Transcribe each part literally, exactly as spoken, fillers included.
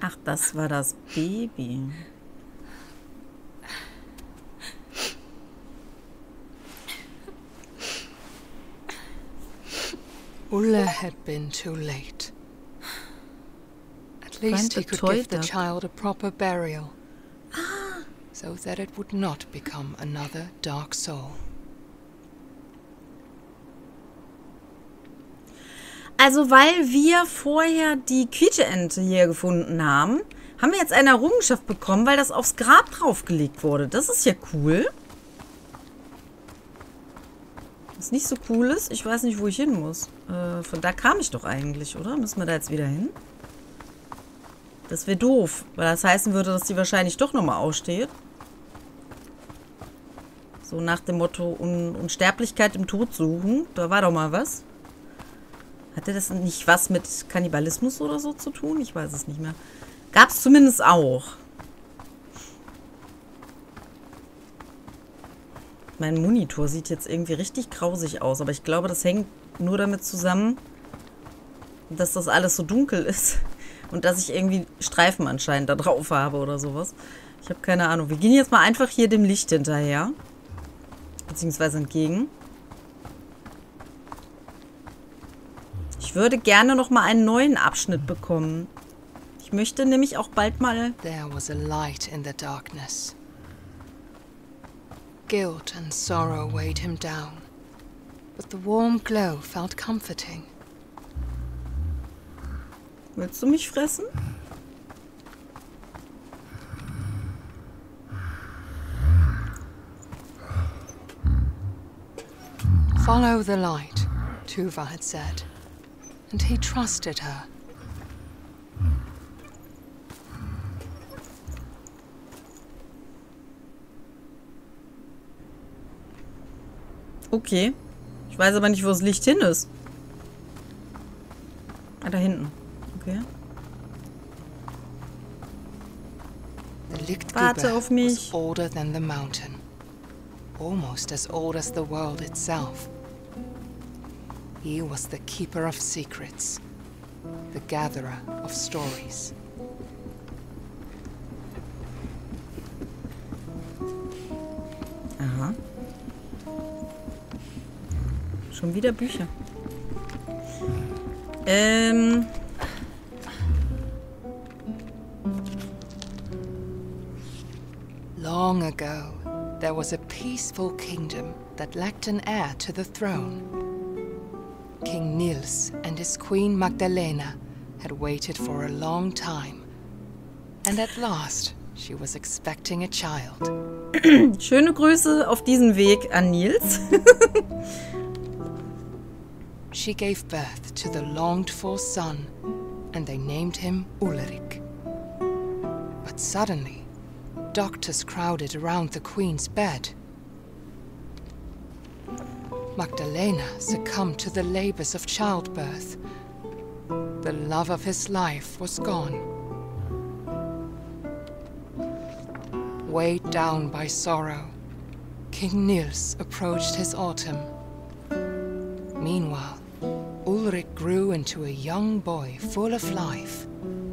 Ach, das war das Baby. Ulla had been too late. At least he could give the child a proper burial, so that it would not become another dark soul. Also, weil wir vorher die Quietscheente hier gefunden haben, haben wir jetzt eine Errungenschaft bekommen, weil das aufs Grab draufgelegt wurde. Das ist ja cool. Was nicht so cool ist, ich weiß nicht, wo ich hin muss. Äh, von da kam ich doch eigentlich, oder? Müssen wir da jetzt wieder hin? Das wäre doof, weil das heißen würde, dass die wahrscheinlich doch nochmal aussteht. So nach dem Motto Un Unsterblichkeit im Tod suchen. Da war doch mal was. Hatte das nicht was mit Kannibalismus oder so zu tun? Ich weiß es nicht mehr. Gab es zumindest auch. Mein Monitor sieht jetzt irgendwie richtig grausig aus, aber ich glaube, das hängt nur damit zusammen, dass das alles so dunkel ist und dass ich irgendwie Streifen anscheinend da drauf habe oder sowas. Ich habe keine Ahnung. Wir gehen jetzt mal einfach hier dem Licht hinterher. Beziehungsweise entgegen. Ich würde gerne noch mal einen neuen Abschnitt bekommen. Ich möchte nämlich auch bald mal... There was a light in the darkness. Guilt and sorrow weighed him down, but the warm glow felt comforting. Willst du mich fressen? Follow the light, Tuva had said, and he trusted her. Okay. Ich weiß aber nicht, wo das Licht hin ist. Ah, da hinten. Okay. Warte auf mich. Was older than the mountain. Almost as old as the world itself. He was the keeper of secrets. The gatherer of stories. Aha. Schon wieder Bücher. Ähm. Long ago, there was a peaceful kingdom that lacked an heir to the throne. King Niels and his queen Magdalena had waited for a long time. And at last, she was expecting a child. Schöne Grüße auf diesen Weg an Niels. She gave birth to the longed-for son, and they named him Ulrich. But suddenly, doctors crowded around the queen's bed. Magdalena succumbed to the labors of childbirth. The love of his life was gone. Weighed down by sorrow, King Niels approached his autumn. Meanwhile, Ulrich grew into a young boy full of life.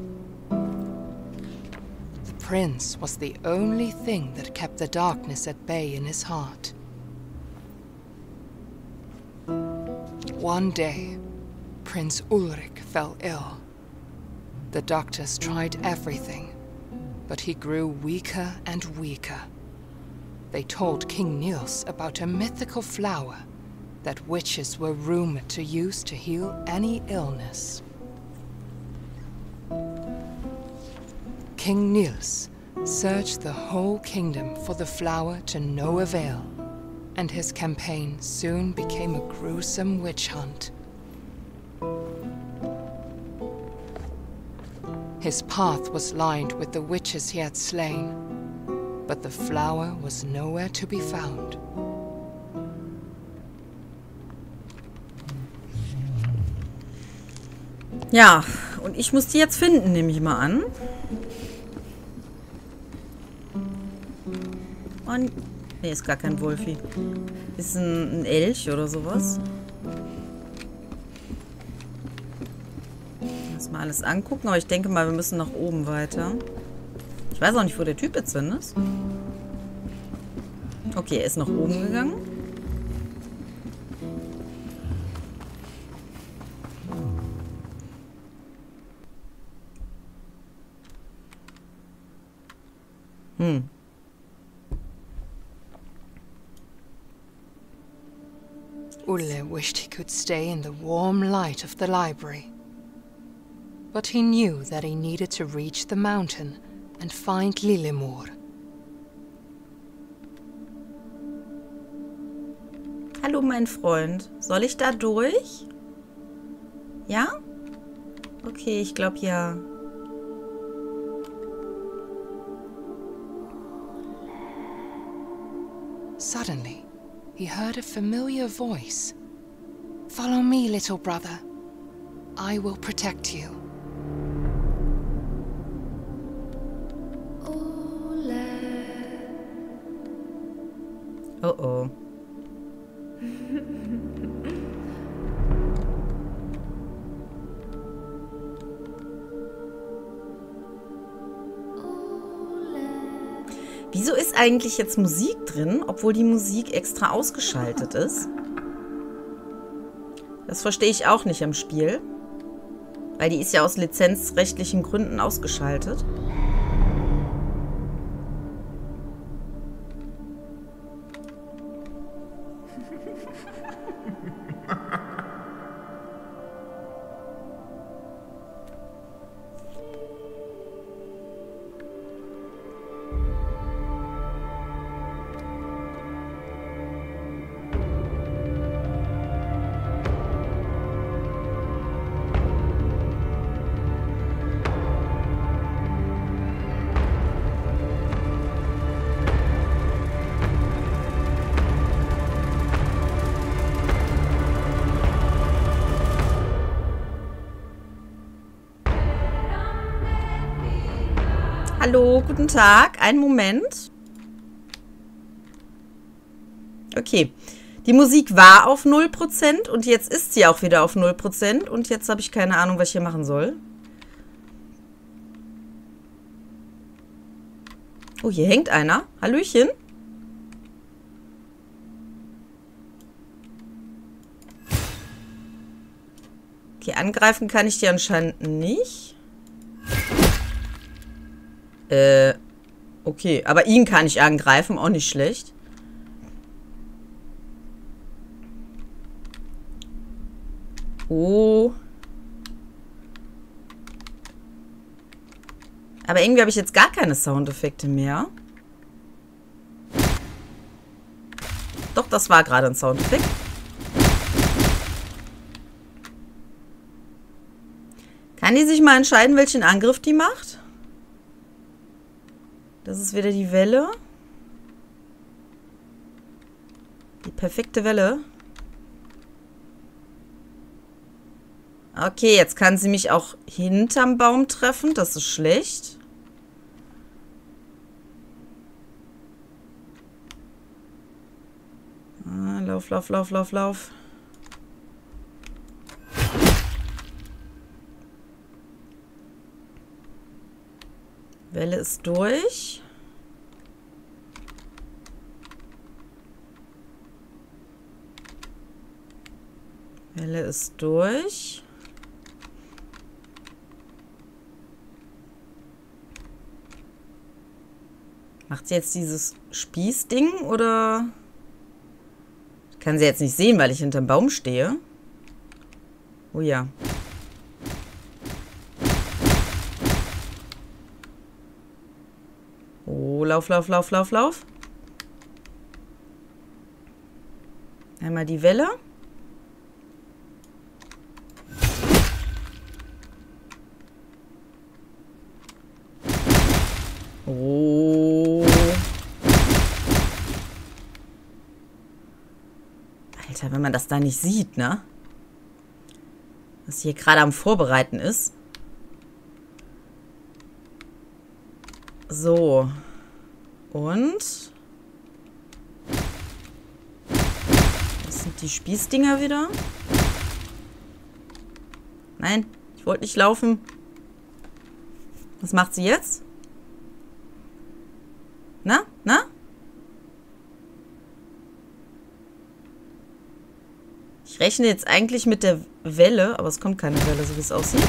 The prince was the only thing that kept the darkness at bay in his heart. One day, Prince Ulrich fell ill. The doctors tried everything, but he grew weaker and weaker. They told King Niels about a mythical flower that witches were rumored to use to heal any illness. King Niels searched the whole kingdom for the flower to no avail, and his campaign soon became a gruesome witch hunt. His path was lined with the witches he had slain, but the flower was nowhere to be found. Ja, und ich muss die jetzt finden, nehme ich mal an. Und... Ne, ist gar kein Wolfi. Ist ein, ein Elch oder sowas. Uns mal alles angucken, aber ich denke mal, wir müssen nach oben weiter. Ich weiß auch nicht, wo der Typ jetzt hin ist. Okay, er ist nach oben gegangen. Hm. Ulle wished he could stay in the warm light of the library. But he knew that he needed to reach the mountain and find Lillemor. Hallo, mein Freund. Soll ich da durch? Ja? Okay, ich glaube ja. Suddenly, he heard a familiar voice. Follow me, little brother. I will protect you. Oh oh. Wieso ist eigentlich jetzt Musik drin, obwohl die Musik extra ausgeschaltet ist? Das verstehe ich auch nicht am Spiel. Weil die ist ja aus lizenzrechtlichen Gründen ausgeschaltet. Hallo, guten Tag. Einen Moment. Okay. Die Musik war auf null Prozent und jetzt ist sie auch wieder auf null Prozent und jetzt habe ich keine Ahnung, was ich hier machen soll. Oh, hier hängt einer. Hallöchen. Okay, angreifen kann ich die anscheinend nicht. Äh, okay. Aber ihn kann ich angreifen, auch nicht schlecht. Oh. Aber irgendwie habe ich jetzt gar keine Soundeffekte mehr. Doch, das war gerade ein Soundeffekt. Kann die sich mal entscheiden, welchen Angriff die macht? Das ist wieder die Welle. Die perfekte Welle. Okay, jetzt kann sie mich auch hinterm Baum treffen. Das ist schlecht. Ah, lauf, lauf, lauf, lauf, lauf. Welle ist durch. Welle ist durch. Macht sie jetzt dieses Spießding oder? Ich kann sie jetzt nicht sehen, weil ich hinterm Baum stehe. Oh ja. Oh, lauf, lauf, lauf, lauf, lauf. Einmal die Welle. Oh. Alter, wenn man das da nicht sieht, ne? Was hier gerade am Vorbereiten ist. So. Und? Das sind die Spießdinger wieder. Nein, ich Ich wollte nicht laufen. Was macht sie jetzt? Na? Na? Ich rechne jetzt eigentlich mit der Welle, aber es kommt keine Welle, so wie es aussieht.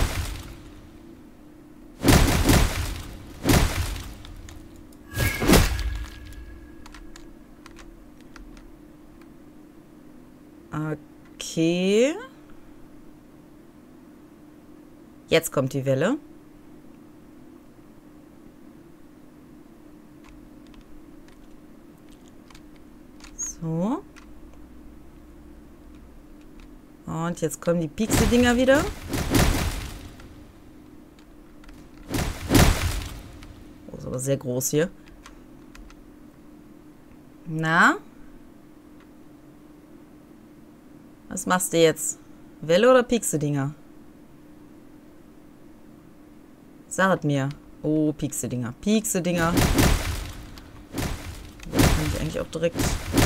Okay. Jetzt kommt die Welle. So. Und jetzt kommen die Pixel-Dinger wieder. Oh, ist aber sehr groß hier. Na? Was machst du jetzt? Welle oder Pixel-Dinger? Sag es mir. Oh, Pixel-Dinger. Pixel-Dinger. Da kann ich eigentlich auch direkt...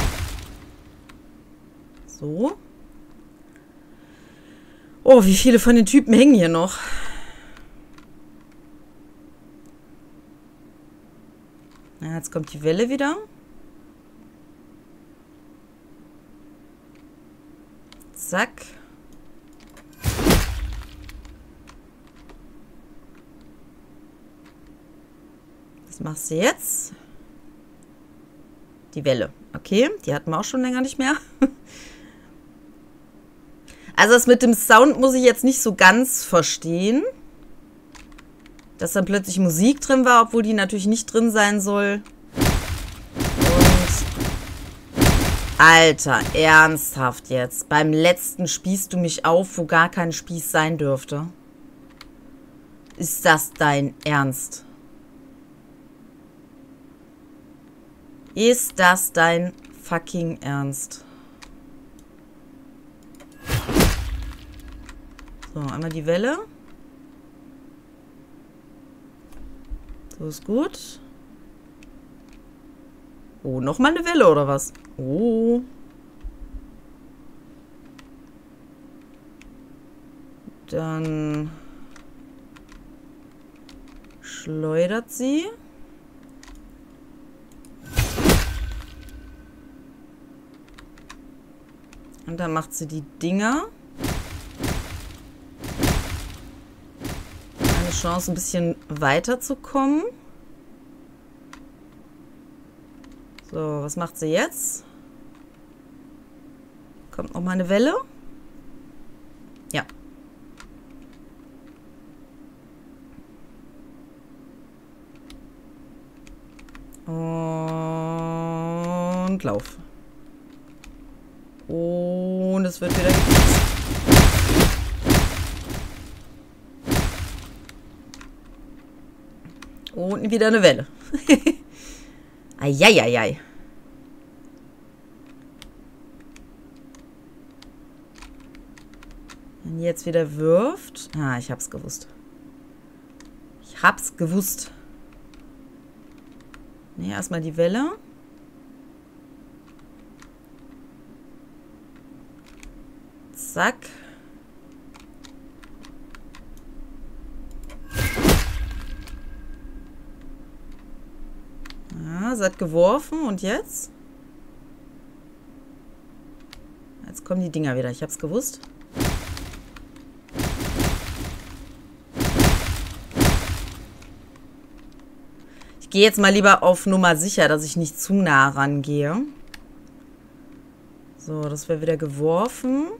So. Oh, wie viele von den Typen hängen hier noch? Ja, jetzt kommt die Welle wieder. Zack. Was machst du jetzt? Die Welle. Okay, die hatten wir auch schon länger nicht mehr. Also das mit dem Sound muss ich jetzt nicht so ganz verstehen. Dass dann plötzlich Musik drin war, obwohl die natürlich nicht drin sein soll. Und... Alter, ernsthaft jetzt. Beim letzten spießt du mich auf, wo gar kein Spieß sein dürfte. Ist das dein Ernst? Ist das dein fucking Ernst? So, einmal die Welle. So ist gut. Oh, nochmal eine Welle oder was? Oh. Dann schleudert sie. Und dann macht sie die Dinger. Eine Chance, ein bisschen weiterzukommen. So, was macht sie jetzt? Kommt noch mal eine Welle? Ja. Und Lauf. Und es wird wieder gefixt. Und wieder eine Welle. Eieiei. Wenn jetzt wieder wirft. Ah, ich hab's gewusst. Ich hab's gewusst. Ne, erstmal die Welle. Zack. Ja, sie hat geworfen und jetzt? Jetzt kommen die Dinger wieder. Ich hab's gewusst. Ich gehe jetzt mal lieber auf Nummer sicher, dass ich nicht zu nah rangehe. So, das wäre wieder geworfen.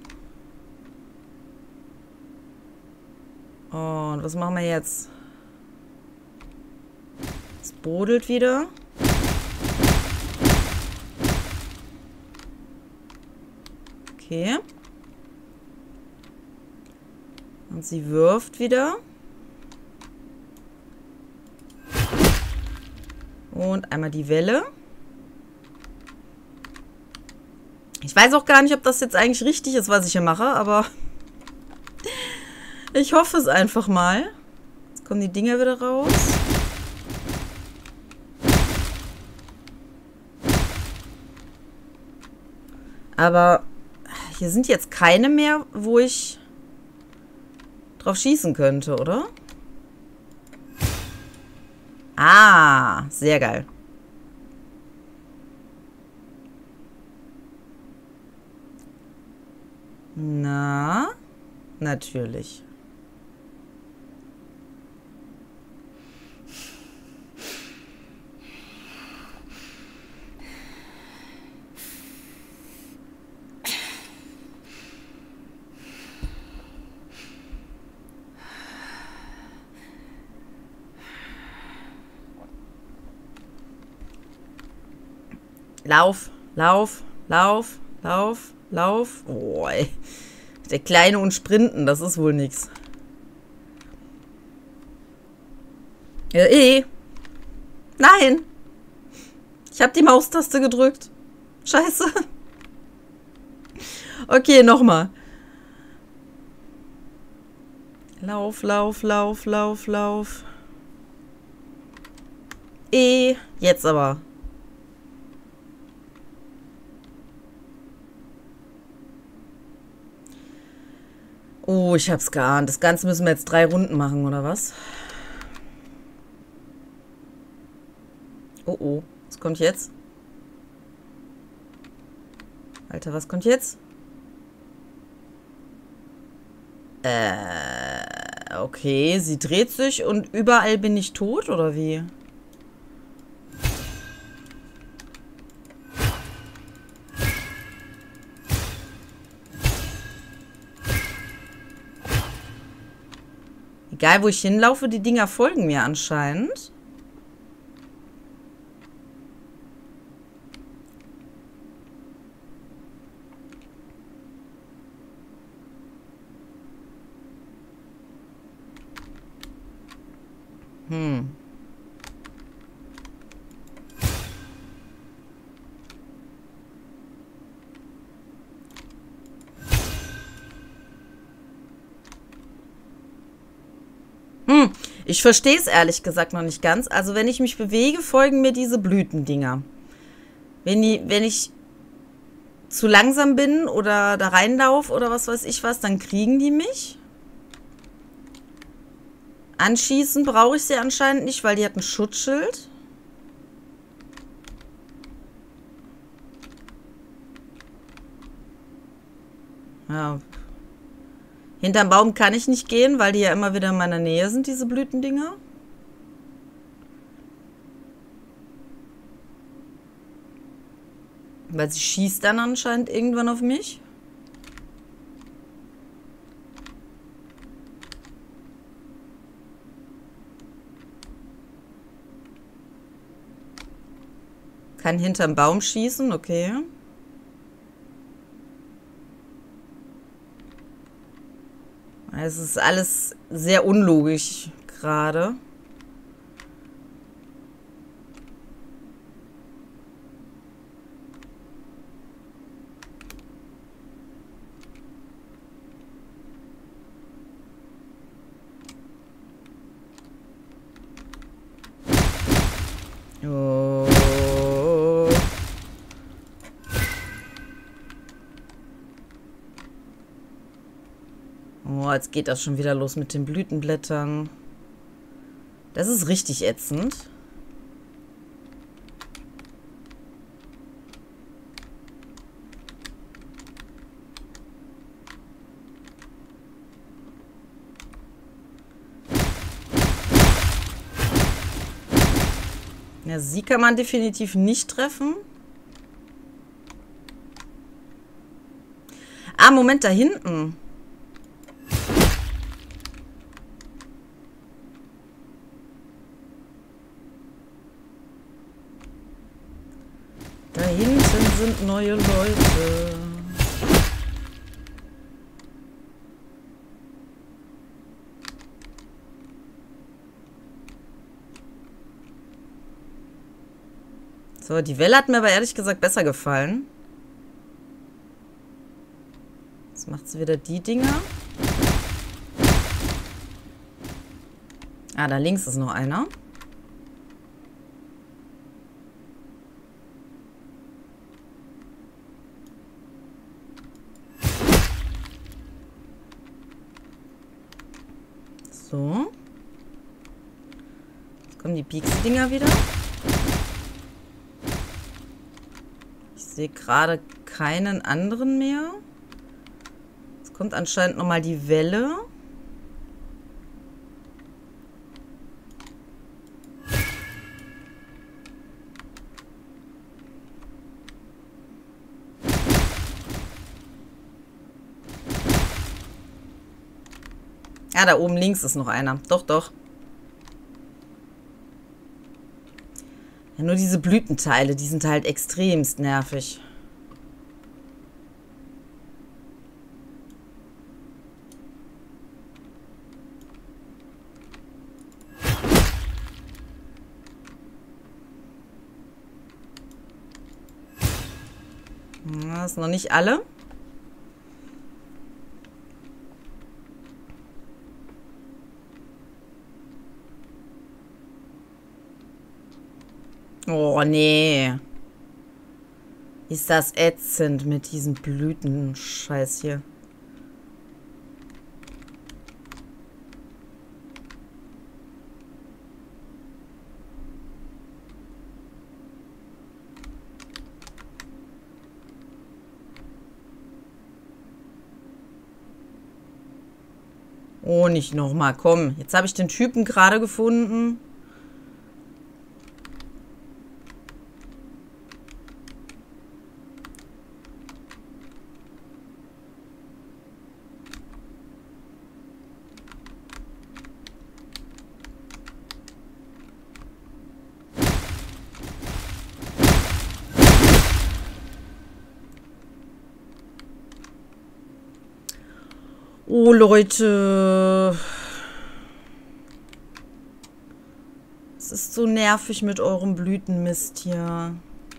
Und was machen wir jetzt? Es brodelt wieder. Okay. Und sie wirft wieder. Und einmal die Welle. Ich weiß auch gar nicht, ob das jetzt eigentlich richtig ist, was ich hier mache, aber ich hoffe es einfach mal. Jetzt kommen die Dinger wieder raus. Aber hier sind jetzt keine mehr, wo ich drauf schießen könnte, oder? Ah, sehr geil. Na, natürlich. Lauf, lauf, lauf, lauf, lauf. Oh, ey. Der Kleine und Sprinten, das ist wohl nix. Ja, eh. Nein. Ich habe die Maustaste gedrückt. Scheiße. Okay, nochmal. Lauf, lauf, lauf, lauf, lauf. Eh. Jetzt aber. Oh, ich hab's geahnt. Das Ganze müssen wir jetzt drei Runden machen, oder was? Oh, oh. Was kommt jetzt? Alter, was kommt jetzt? Äh, okay. Sie dreht sich und überall bin ich tot, oder wie? Egal, wo ich hinlaufe, die Dinger folgen mir anscheinend. Hm. Hm, ich verstehe es ehrlich gesagt noch nicht ganz. Also wenn ich mich bewege, folgen mir diese Blütendinger. Wenn, die, wenn ich zu langsam bin oder da reinlaufe oder was weiß ich was, dann kriegen die mich. Anschießen brauche ich sie anscheinend nicht, weil die hat ein Schutzschild. Ja. Hinterm Baum kann ich nicht gehen, weil die ja immer wieder in meiner Nähe sind, diese Blütendinger. Weil sie schießt dann anscheinend irgendwann auf mich. Kann hinterm Baum schießen, okay. Es ist alles sehr unlogisch gerade. Oh. Oh, jetzt geht das schon wieder los mit den Blütenblättern. Das ist richtig ätzend. Ja, sie kann man definitiv nicht treffen. Ah, Moment, da hinten. Da hinten sind neue Leute. So, die Welle hat mir aber ehrlich gesagt besser gefallen. Jetzt macht sie wieder die Dinger. Ah, da links ist noch einer. So. Jetzt kommen die Pieks-Dinger wieder. Ich sehe gerade keinen anderen mehr. Jetzt kommt anscheinend nochmal die Welle. Ja, da oben links ist noch einer. Doch, doch. Ja, nur diese Blütenteile, die sind halt extremst nervig. Das sind noch nicht alle. Oh, nee. Ist das ätzend mit diesem Blütenscheiß hier. Oh, nicht nochmal. Komm, jetzt habe ich den Typen gerade gefunden. Oh, Leute. Es ist so nervig mit eurem Blütenmist hier.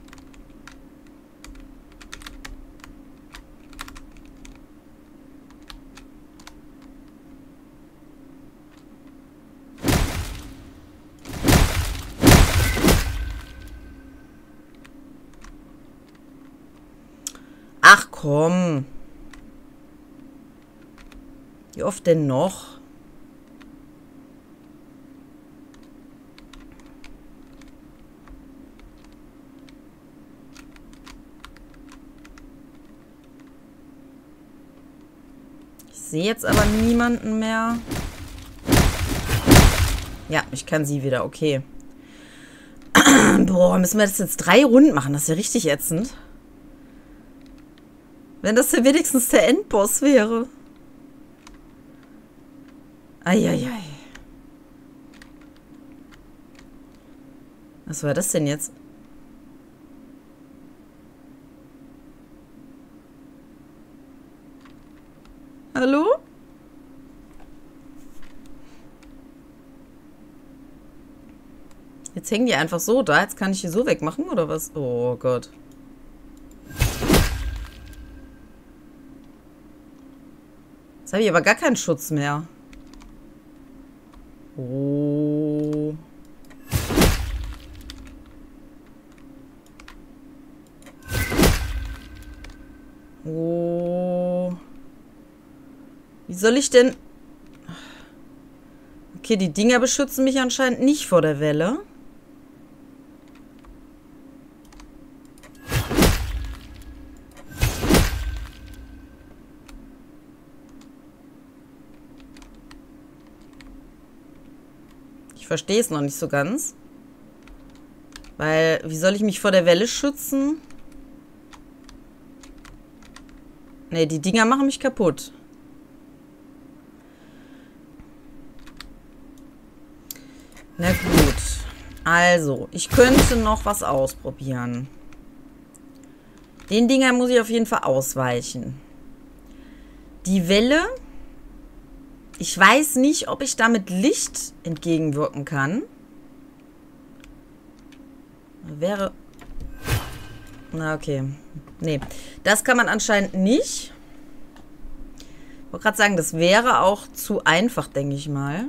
Ach komm. Wie oft denn noch? Ich sehe jetzt aber niemanden mehr. Ja, ich kann sie wieder. Okay. Boah, müssen wir das jetzt drei Runden machen? Das ist ja richtig ätzend. Wenn das ja wenigstens der Endboss wäre. Eieiei. Was war das denn jetzt? Hallo? Jetzt hängen die einfach so da. Jetzt kann ich die so wegmachen, oder was? Oh Gott. Jetzt habe ich aber gar keinen Schutz mehr. Oh. Oh. Wie soll ich denn... Okay, die Dinger beschützen mich anscheinend nicht vor der Welle. Ich verstehe es noch nicht so ganz. Weil, wie soll ich mich vor der Welle schützen? Ne, die Dinger machen mich kaputt. Na gut. Also, ich könnte noch was ausprobieren. Den Dingern muss ich auf jeden Fall ausweichen. Die Welle... Ich weiß nicht, ob ich damit Licht entgegenwirken kann. Wäre... Na, okay. Nee, das kann man anscheinend nicht. Ich wollte gerade sagen, das wäre auch zu einfach, denke ich mal.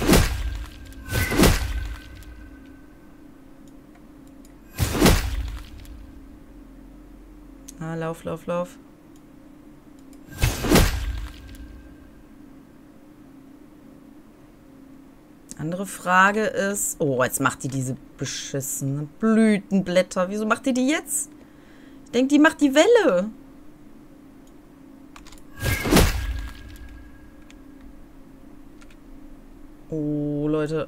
Ah, lauf, lauf, lauf. Andere Frage ist... Oh, jetzt macht die diese beschissenen Blütenblätter. Wieso macht die die jetzt? Ich denke, die macht die Welle. Oh, Leute.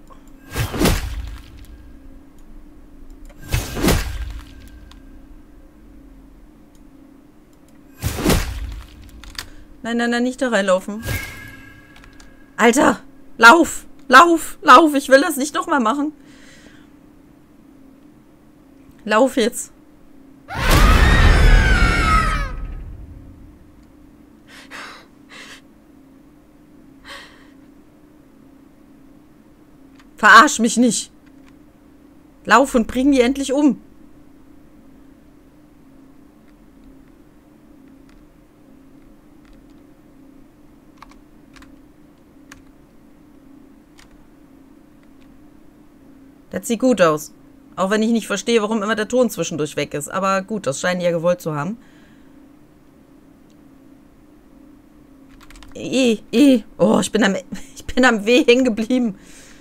Nein, nein, nein, nicht da reinlaufen. Alter, lauf, lauf, lauf. Ich will das nicht nochmal machen. Lauf jetzt. Verarsch mich nicht. Lauf und bring die endlich um. Das sieht gut aus. Auch wenn ich nicht verstehe, warum immer der Ton zwischendurch weg ist. Aber gut, das scheinen die ja gewollt zu haben. Eh, eh. Oh, ich bin am, ich bin am W hängen geblieben.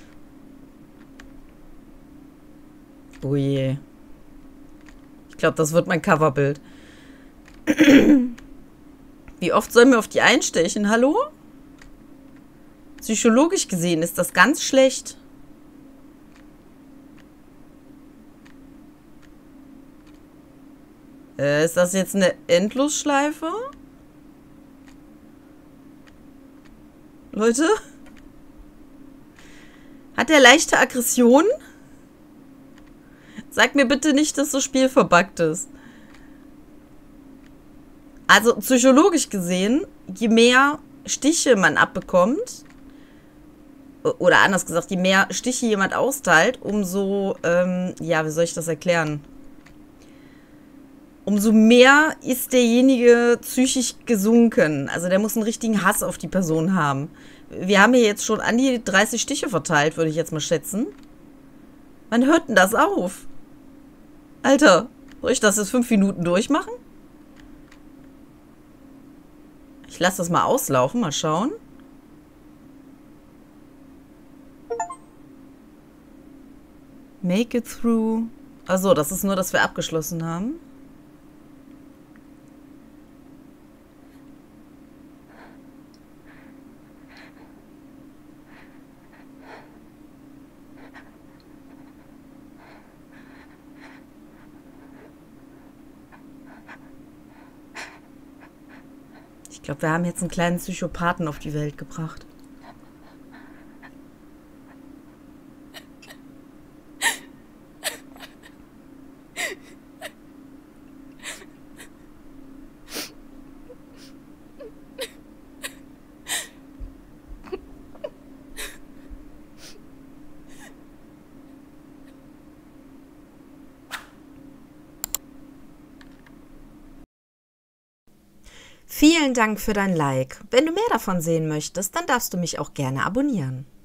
Oh je. Ich glaube, das wird mein Coverbild. Wie oft sollen wir auf die einstechen? Hallo? Psychologisch gesehen ist das ganz schlecht. Äh, ist das jetzt eine Endlosschleife? Leute? Hat er leichte Aggression? Sag mir bitte nicht, dass das Spiel verbuggt ist. Also psychologisch gesehen, je mehr Stiche man abbekommt, oder anders gesagt, je mehr Stiche jemand austeilt, umso, ähm, ja, wie soll ich das erklären? Umso mehr ist derjenige psychisch gesunken. Also der muss einen richtigen Hass auf die Person haben. Wir haben hier jetzt schon an die dreißig Stiche verteilt, würde ich jetzt mal schätzen. Wann hört denn das auf? Alter, soll ich das jetzt fünf Minuten durchmachen? Ich lasse das mal auslaufen, mal schauen. Make it through. Achso, das ist nur, dass wir abgeschlossen haben. Ich glaube, wir haben jetzt einen kleinen Psychopathen auf die Welt gebracht. Vielen Dank für dein Like. Wenn du mehr davon sehen möchtest, dann darfst du mich auch gerne abonnieren.